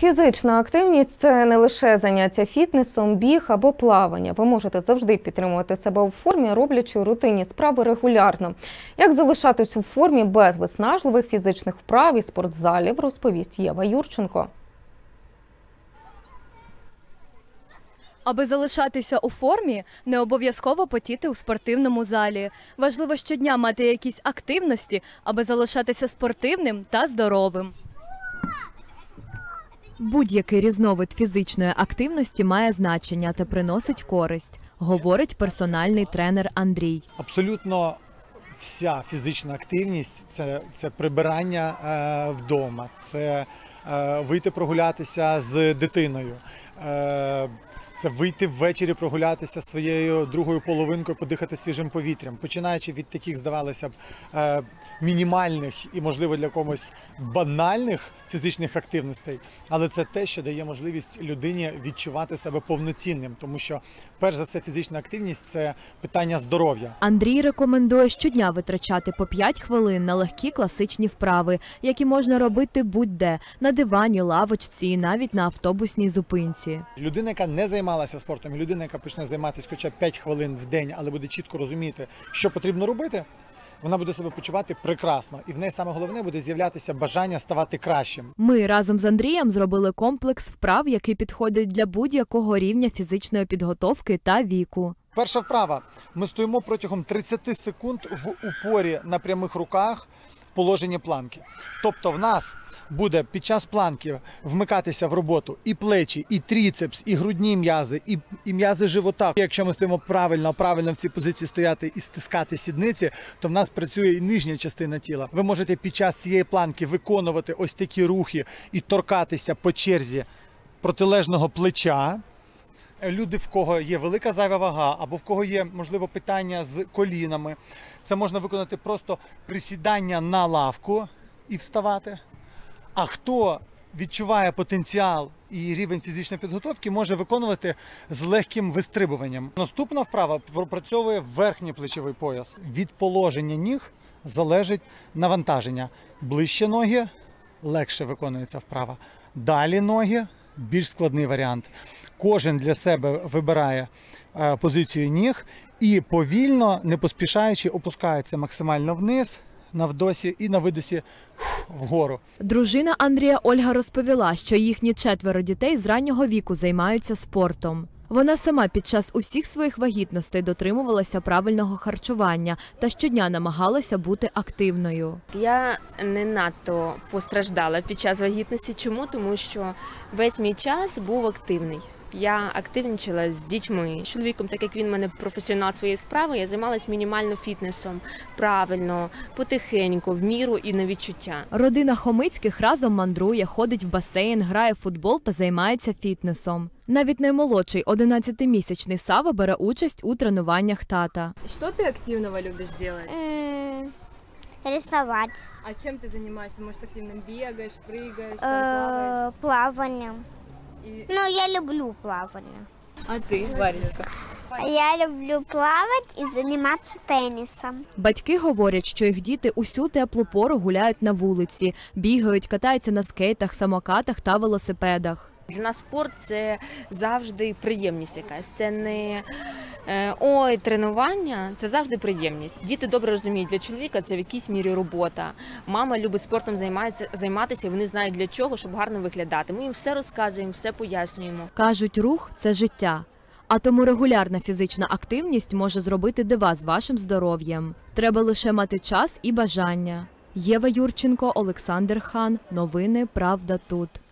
Фізична активність – це не лише заняття фітнесом, біг або плавання. Ви можете завжди підтримувати себе у формі, роблячи рутинні справи регулярно. Як залишатись у формі без виснажливих фізичних вправ і спортзалів, розповість Єва Юрченко. Аби залишатися у формі, не обов'язково потіти у спортивному залі. Важливо щодня мати якісь активності, аби залишатися спортивним та здоровим. Будь-який різновид фізичної активності має значення та приносить користь, говорить персональний тренер Андрій. Абсолютно вся фізична активність – це прибирання вдома, це вийти прогулятися з дитиною, це вийти ввечері прогулятися зі своєю другою половинкою, подихати свіжим повітрям. Починаючи від таких, здавалося б, мінімальних і, можливо, для комусь банальних фізичних активностей, але це те, що дає можливість людині відчувати себе повноцінним, тому що, перш за все, фізична активність – це питання здоров'я. Андрій рекомендує щодня витрачати по 5 хвилин на легкі класичні вправи, які можна робити будь-де – на дивані, лавочці і навіть на автобусній зупинці. Людина, яка не займалася спортом, людина, яка почне займатися хоча б 5 хвилин в день, але буде чітко розуміти, що потрібно робити, вона буде себе почувати прекрасно. І в неї саме головне буде з'являтися бажання ставати кращим. Ми разом з Андрієм зробили комплекс вправ, який підходить для будь-якого рівня фізичної підготовки та віку. Перша вправа. Ми стоїмо протягом 30 секунд в упорі на прямих руках в положенні планки. Тобто в нас буде під час планки вмикатися в роботу і плечі, і тріцепс, і грудні м'язи, і м'язи живота. Якщо ми стоїмо правильно в цій позиції стояти і стискати сідниці, то в нас працює і нижня частина тіла. Ви можете під час цієї планки виконувати ось такі рухи і торкатися по черзі протилежного плеча. Люди, в кого є велика зайва вага, або в кого є, можливо, питання з колінами, це можна виконати просто присідання на лавку і вставати. А хто відчуває потенціал і рівень фізичної підготовки, може виконувати з легким вистрибуванням. Наступна вправа пропрацьовує верхній плечовий пояс. Від положення ніг залежить навантаження. Ближче ноги – легше виконується вправа. Далі ноги – більш складний варіант. Кожен для себе вибирає позицію ніг і повільно, не поспішаючи, опускається максимально вниз, на вдосі і на видосі вгору. Дружина Андрія Ольга розповіла, що їхні 4 дітей з раннього віку займаються спортом. Вона сама під час усіх своїх вагітностей дотримувалася правильного харчування та щодня намагалася бути активною. Я не надто постраждала під час вагітності. Чому? Тому що весь мій час був активний. Я активничала з дітьми. З чоловіком, так як він в мене професіонал своєї справи, я займалась мінімально фітнесом, правильно, потихеньку, в міру і на відчуття. Родина Хомицьких разом мандрує, ходить в басейн, грає в футбол та займається фітнесом. Навіть наймолодший 11-місячний Сава бере участь у тренуваннях тата. Что ты активного любишь делать? Рисовать. А чем ты занимаешься? Может, активно бегаешь, прыгаешь, там плаваешь? Плаванием. И... Ну, я люблю плавание. А ты, Варечка? Я люблю плавать і займатися тенісом. Батьки говорять, що їх діти усю теплу пору гуляють на вулиці, бігають, катаються на скейтах, самокатах та велосипедах. Для нас спорт – це завжди приємність якась. Це не ой, тренування, це завжди приємність. Діти добре розуміють, для чоловіка це в якійсь мірі робота. Мама любить спортом займатися, і вони знають для чого, щоб гарно виглядати. Ми їм все розказуємо, все пояснюємо. Кажуть, рух – це життя. А тому регулярна фізична активність може зробити дива з вашим здоров'ям. Треба лише мати час і бажання. Єва Юрченко, Олександр Хан. Новини «Правда тут».